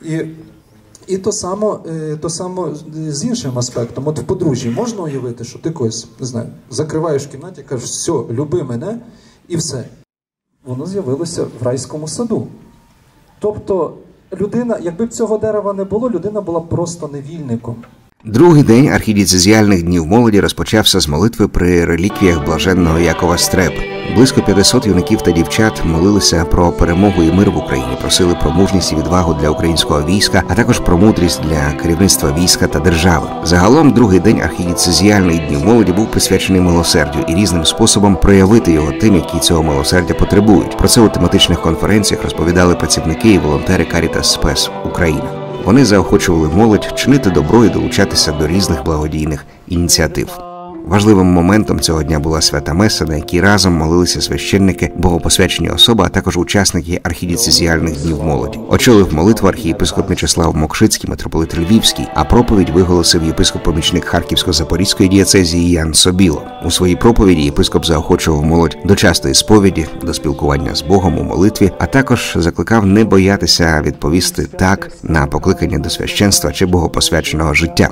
І то само з іншим аспектом. От в подружжі можна уявити, що ти когось, не знаю, закриваєш в кімнаті, кажеш, все, люби мене, і все. Воно з'явилося в райському саду. Тобто людина, якби б цього дерева не було, людина була б просто невільником. Другий день архідієцезіальних днів молоді розпочався з молитви при реліквіях блаженного Якова Стреби. Близько 500 юнаків та дівчат молилися про перемогу і мир в Україні, просили про мужність і відвагу для українського війська, а також про мудрість для керівництва війська та держави. Загалом, другий день архідієцезіальних днів молоді був присвячений милосердю і різним способом проявити його тим, які цього милосердя потребують. Про це у тематичних конференціях розповідали працівники і волонтери Caritas Spes Україна. Вони заохочували молодь чинити добро і долучатися до різних благодійних ініціатив. Важливим моментом цього дня була свята меса, на якій разом молилися священники, богопосвячені особи, а також учасники архідієцезіальних днів молоді. Очолив молитву архієпископ Мечислав Мокшицький, митрополит Львівський, а проповідь виголосив єпископ-помічник Харківсько-Запорізької дієцезії Ян Собіло. У своїй проповіді єпископ заохочував молодь до частої сповіді, до спілкування з Богом у молитві, а також закликав не боятися відповісти «так» на покликання до священства чи богопосвяченого життя.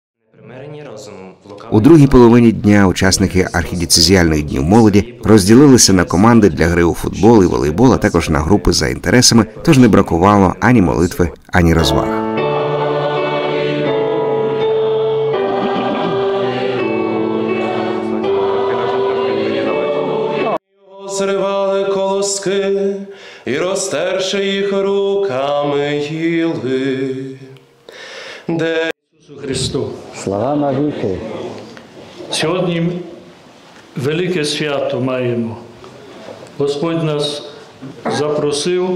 У другій половині дня учасники архідієцезіальних днів молоді розділилися на команди для гри у футбол і волейбол, а також на групи за інтересами, тож не бракувало ані молитви, ані розваг. Зривали колоски і, розтерши їх руками, їли. Де Ісусу Христу. Слава навіки! Сьогодні велике свято маємо. Господь нас запросив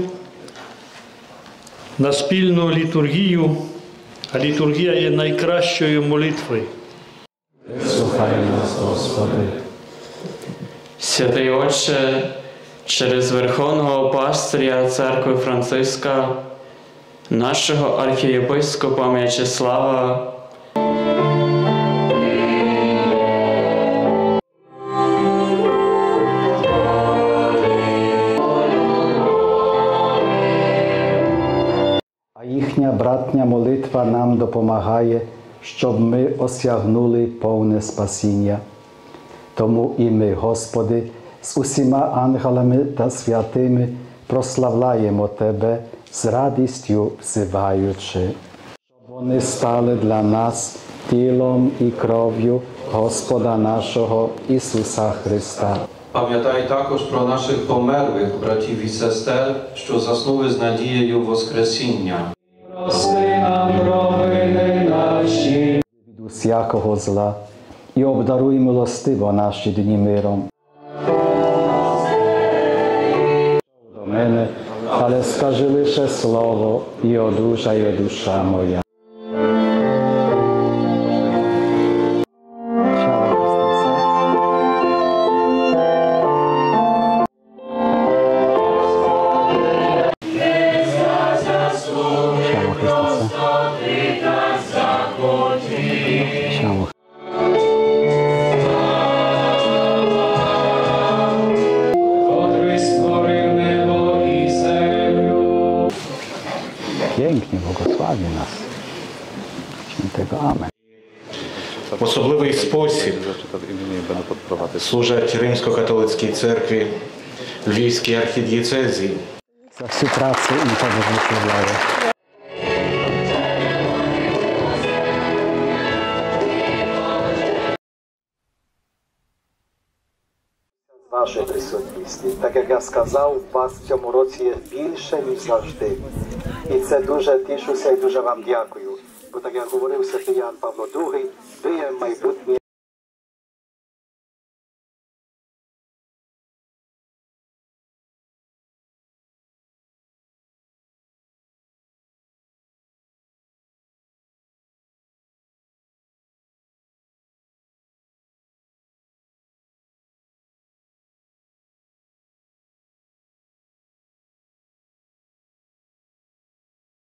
на спільну літургію, а літургія є найкращою молитвою. Слухай нас, Господи! Святий Отче, через Верховного пастиря Церкви Франциска, нашого архієпископа Мечислава, А їхня братня молитва нам допомагає, щоб ми осягнули повне спасіння. Тому і ми, Господи, з усіма ангелами та святими прославляємо Тебе з радістю взиваючи, щоб вони стали для нас тілом і кров'ю Господа нашого Ісуса Христа. Пам'ятай також про наших померлих братів і сестер, що заснули з надією Воскресіння. Прости нам провини наші від усякого зла і обдаруй милостиво наші дні миром. До мене, але скажи лише слово, і одужає душа моя. Pięknie błogosławi nas. Świętego Amen. В особливий спосіб служать Римсько-католицькій церкві Львівській архідієцезії. За всю працю і побажаю. Вашої присутності. Так як я сказав, вас в цьому році є більше, ніж завжди. І це дуже тішуся і дуже вам дякую. Бо так як говорив святий Ян Павло II, ви є майбутнє